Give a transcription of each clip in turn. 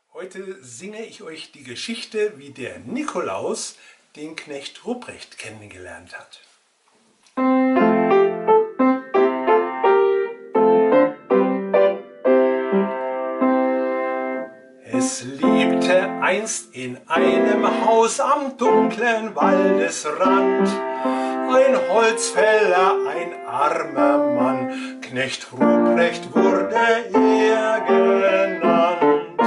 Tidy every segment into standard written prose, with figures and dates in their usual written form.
Heute singe ich euch die Geschichte, wie der Nikolaus den Knecht Ruprecht kennengelernt hat. Es lebte einst in einem Haus am dunklen Waldesrand ein Holzfäller, ein armer Mann, Knecht Ruprecht wurde er genannt.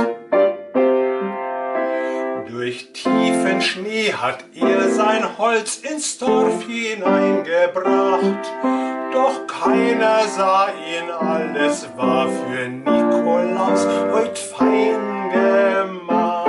Durch tiefen Schnee hat er sein Holz ins Dorf hineingebracht, doch keiner sah ihn, alles war für Nikolaus heut fein gemacht.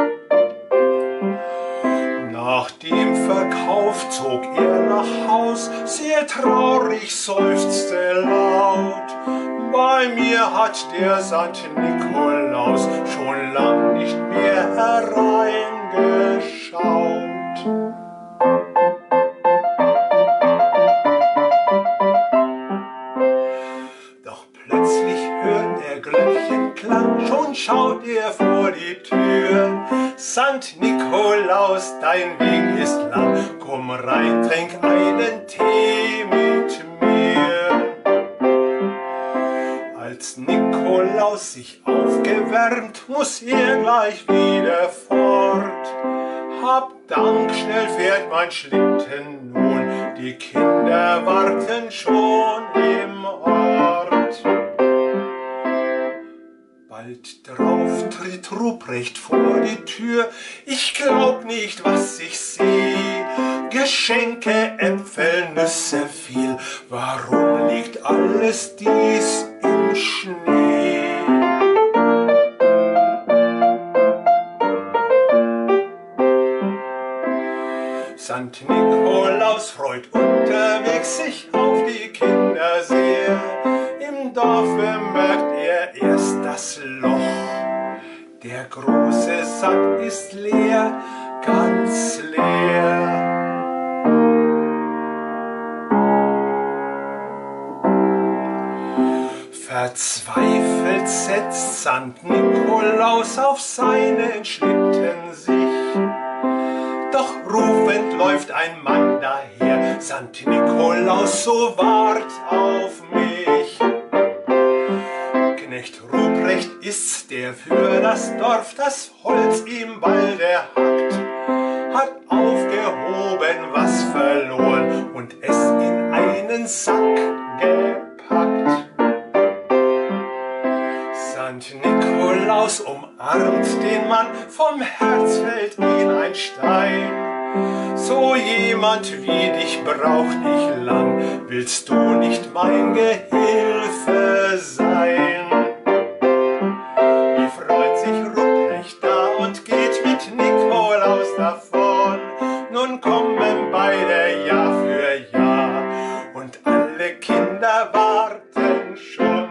Nach dem Verkauf zog er nach Haus, sehr traurig seufzte laut. Bei mir hat der Sankt Nikolaus schon lang nicht mehr hereingeschaut. Doch plötzlich hört er Glöckchenklang, schon schaut er vor die Tür. Sankt Nikolaus, dein Weg ist lang, komm rein, trink einen Tee mit mir. Als Nikolaus sich aufgewärmt, muss er gleich wieder fort. Hab Dank, schnell fährt mein Schlitten nun, die Kinder warten schon im Ort. Bald drauf tritt Ruprecht vor die Tür, ich glaub nicht, was ich seh. Geschenke, Äpfel, Nüsse viel, warum liegt alles dies im Schnee? Sankt Nikolaus freut unterwegs sich auf die Kinder sehr. Im Dorfe merkt er erst das Loch, der große Sack ist leer, ganz leer. Verzweifelt setzt Sankt Nikolaus auf seinen Schlitten sich. Doch rufend läuft ein Mann daher, Sankt Nikolaus, so wart auf mich. Knecht Ruprecht ist's, der für das Dorf das Holz im Walde hackt, hat aufgehoben, was verloren und es in einen Sack gepackt. Sankt Nikolaus umarmt den Mann, vom Herz fällt ihn ein Stein. So jemand wie dich braucht ich lang, willst du nicht mein Gehilfe sein? Wie freut sich Ruprecht da und geht mit Nikolaus davon. Nun kommen beide Jahr für Jahr und alle Kinder warten schon.